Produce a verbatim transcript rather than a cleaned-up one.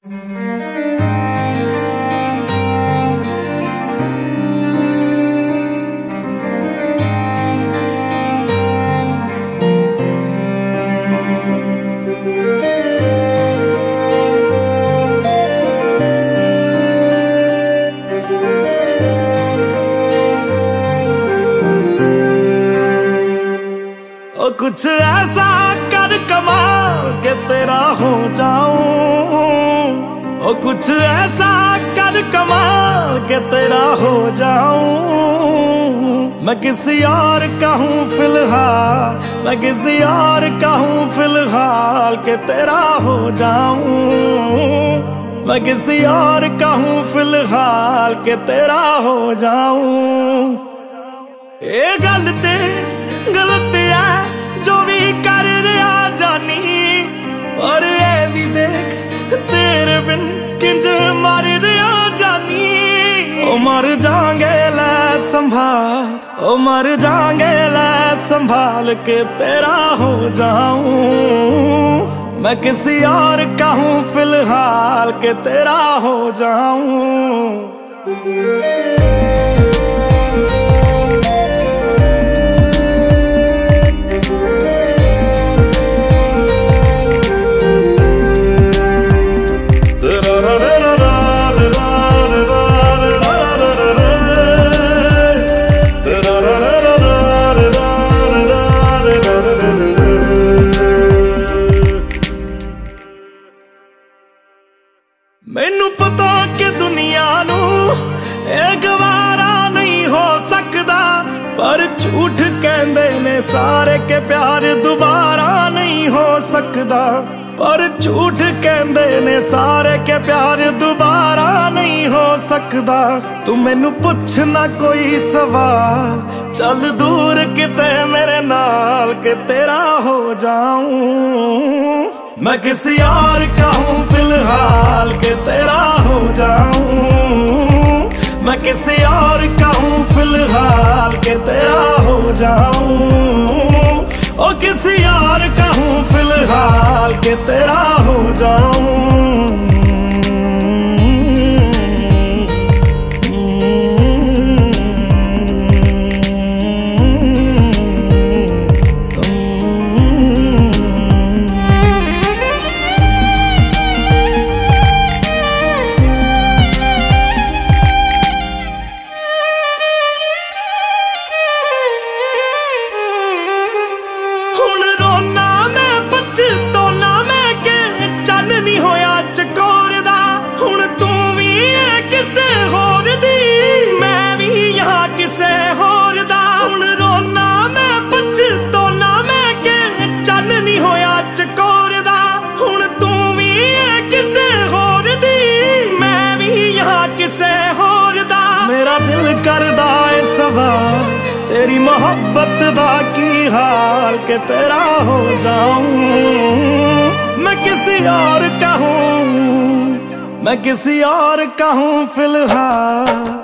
कुछ ऐसा कर कमाल के तेरा हो जाऊं, ओ कुछ ऐसा कर कमाल के तेरा हो जाऊं। मैं किसी और का हूँ फिलहाल, मैं किसी और का हूँ फिलहाल के तेरा हो जाऊं। मैं किसी और का हूँ फिलहाल के तेरा हो जाऊं। ये गलती गलती है जो भी कर रहा जानी, और ये भी देख तेरे बिन किंज मर रहा जानी। ओ मर जाएंगे ले संभाल, ओ मर जाएंगे ले संभाल के तेरा हो जाऊं। मैं किसी और का हूँ फिलहाल के तेरा हो जाऊं। मैनू पता कि दुनिया नू ये गवारा नहीं हो सकदा, पर झूठ कहंदे ने सारे के प्यार दोबारा नहीं हो सकदा। पर झूठ कहंदे ने सारे के प्यार दोबारा नहीं हो सकदा। तू मैनू पुछ ना कोई सवाल, चल दूर किते मेरे नाल के तेरा हो जाऊं। मैं किसी और का हूँ फिलहाल के तेरा हो जाऊं। मैं किसी और का हूँ फिलहाल के तेरा हो जाऊं। ओ किसी और का हूँ फिलहाल के तेरा हो जाऊं। मेरा दिल करदा है सवाल, तेरी मोहब्बत दा की हाल के तेरा हो जाऊं। मैं किसी और का हूँ, मैं किसी और का हूँ फिलहाल।